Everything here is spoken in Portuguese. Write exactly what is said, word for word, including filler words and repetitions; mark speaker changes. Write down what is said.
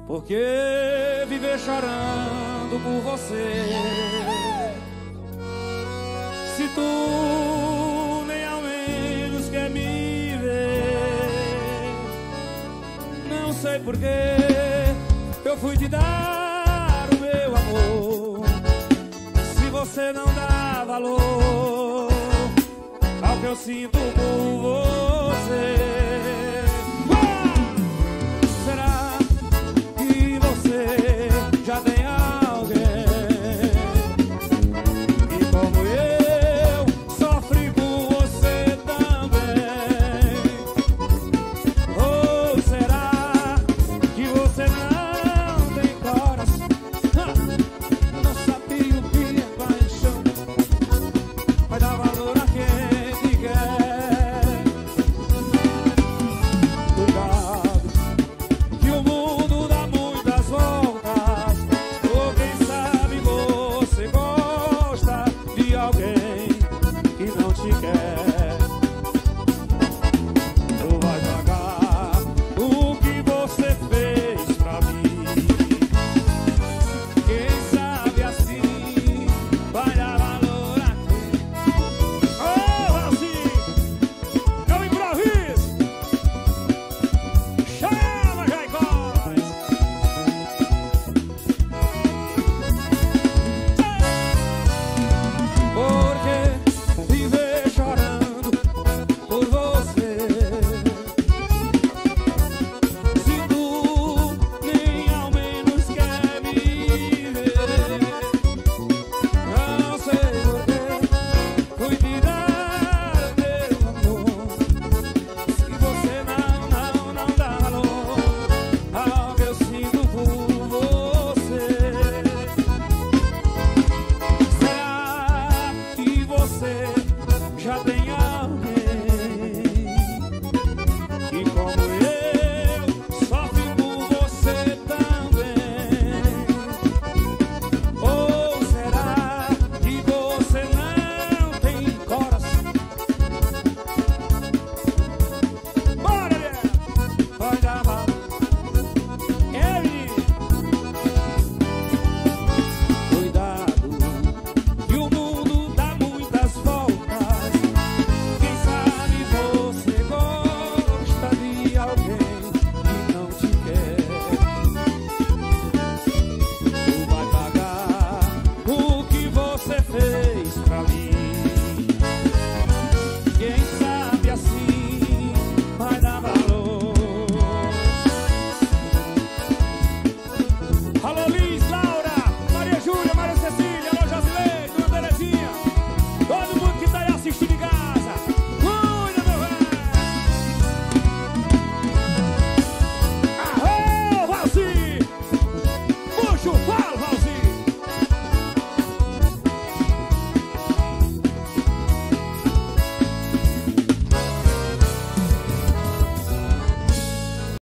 Speaker 1: Por que viver chorando por você? Se tu nem ao menos quer me ver. Não sei por que eu fui te dar o meu amor, se você não dá valor ao que eu sinto por você.